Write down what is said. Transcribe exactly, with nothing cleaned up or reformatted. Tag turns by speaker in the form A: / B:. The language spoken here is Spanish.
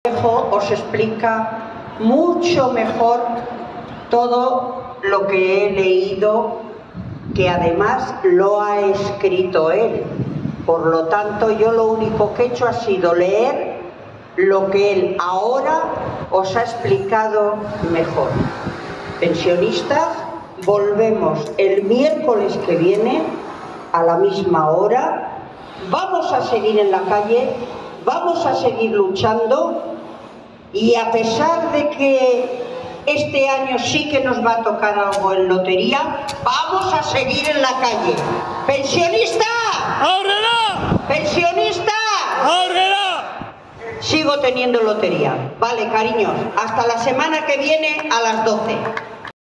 A: Os explica mucho mejor todo lo que he leído, que además lo ha escrito él. Por lo tanto, yo lo único que he hecho ha sido leer lo que él ahora os ha explicado mejor. Pensionistas, volvemos el miércoles que viene a la misma hora. Vamos a seguir en la calle, vamos a seguir luchando. Y a pesar de que este año sí que nos va a tocar algo en lotería, vamos a seguir en la calle. ¡Pensionista!
B: ¡Ahorrará!
A: ¡Pensionista!
B: ¡Ahorrará!
A: Sigo teniendo lotería. Vale, cariños, hasta la semana que viene a las doce.